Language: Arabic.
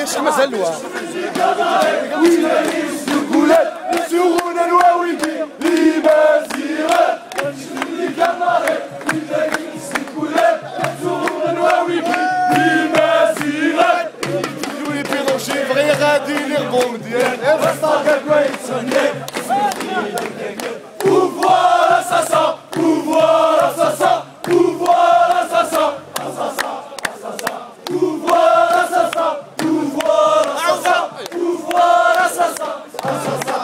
ماشي مازال الواه غادي للبوم ديال pouvoir assassin, pouvoir assassin, pouvoir assassin, pouvoir assassin, pouvoir assassin, pouvoir assassin,